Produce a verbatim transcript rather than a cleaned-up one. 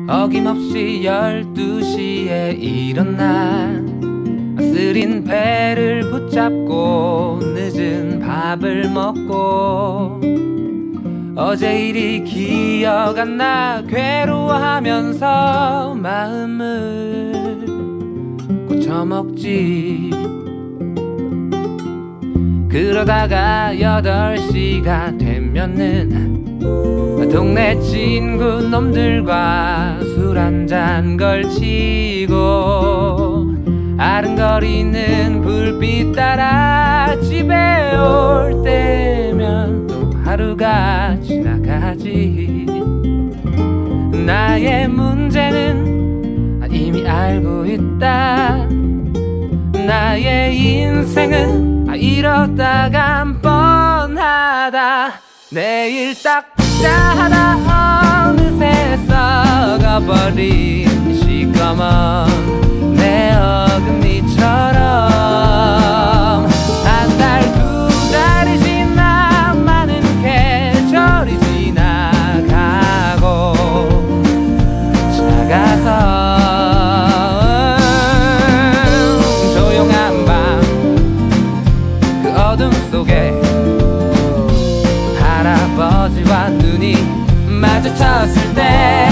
어김없이 열두 시에 일어나 쓰린 배를 붙잡고 늦은 밥을 먹고 어제 일이 기억 안 나 괴로워하면서 마음을 고쳐먹지. 그러다가 여덟 시가 되면은 동네 친구 놈들과 술 한잔 걸치고 아른거리는 불빛 따라 집에 올 때면 또 하루가 지나가지. 나의 문제는 이미 알고 있다. 나의 인생은 이렇다간 뻔하다. 내일 딱 보자 하다 어느새 썩어버린 시꺼먼 내 어금니처럼 한 달 두 달이 지나 많은 계절이 지나가고 작아서 조용한 밤 그 어둠 속에 할아버지와 눈이 마주쳤을 때